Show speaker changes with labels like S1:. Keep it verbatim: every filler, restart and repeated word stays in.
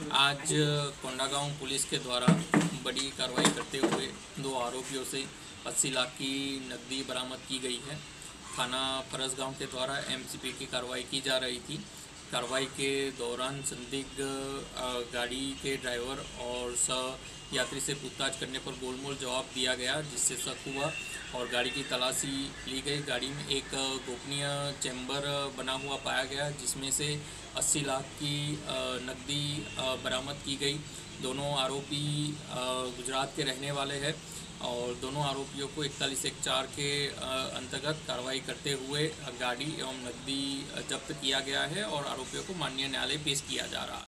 S1: आज कोंडागांव पुलिस के द्वारा बड़ी कार्रवाई करते हुए दो आरोपियों से अस्सी लाख की नकदी बरामद की गई है। थाना फरसगांव के द्वारा एमसीपी की कार्रवाई की जा रही थी। कार्रवाई के दौरान संदिग्ध गाड़ी के ड्राइवर और सह यात्री से पूछताछ करने पर गोलमोल जवाब दिया गया, जिससे शक हुआ और गाड़ी की तलाशी ली गई। गाड़ी में एक गोपनीय चैम्बर बना हुआ पाया गया, जिसमें से अस्सी लाख की नकदी बरामद की गई। दोनों आरोपी गुजरात के रहने वाले हैं और दोनों आरोपियों को इकतालीस एक चार के अंतर्गत कार्रवाई करते हुए गाड़ी एवं नकदी जब्त किया गया है और आरोपियों को माननीय न्यायालय पेश किया जा रहा है।